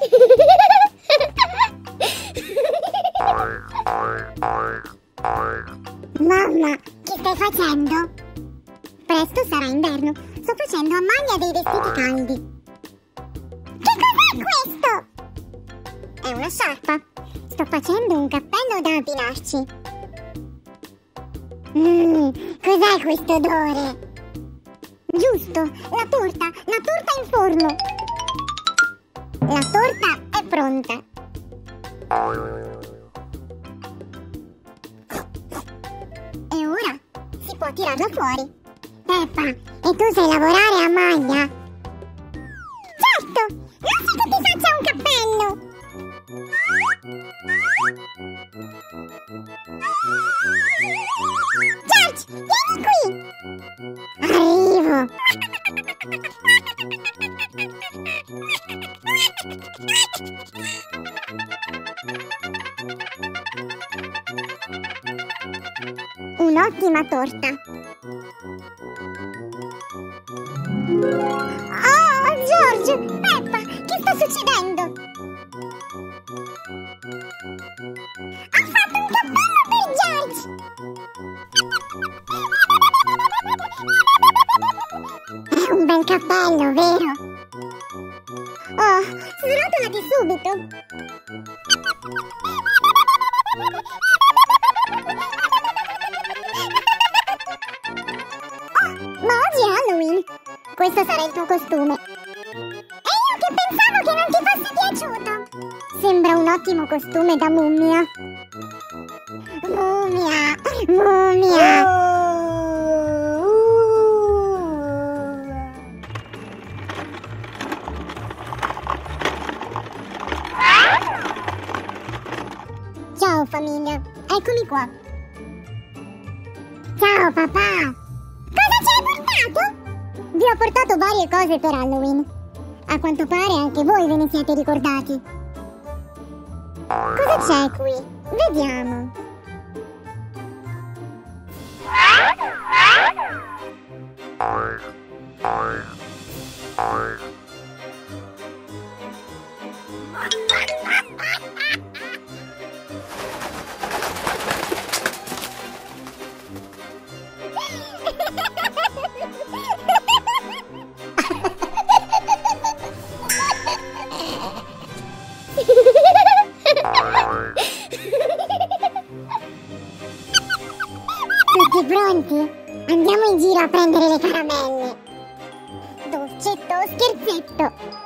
Mamma, che stai facendo? Presto sarà inverno. Sto facendo a maglia dei vestiti caldi. Che cos'è questo? È una sciarpa. Sto facendo un cappello da abbinarci. Cos'è questo odore? Giusto, la torta in forno. La torta è pronta. E ora si può tirarla fuori. Peppa, e tu sai lavorare a maglia? Certo, lascia che ti faccia un cappello. George, vieni qui. Arrivo. Un'ottima torta. Oh, George! Peppa, che sta succedendo? Ho fatto un cappello per George! È un bel cappello, vero? Oh, srotolati subito! Ma oggi è Halloween. Questo sarà il tuo costume. E io che pensavo che non ti fosse piaciuto. Sembra un ottimo costume da mummia. Mummia. Ciao famiglia, eccomi qua. Ciao papà. Cosa ci hai portato? Vi ho portato varie cose per Halloween. A quanto pare anche voi ve ne siete ricordati. Cosa c'è qui? Vediamo. Tutti pronti? Andiamo in giro a prendere le caramelle. Dolcetto o scherzetto?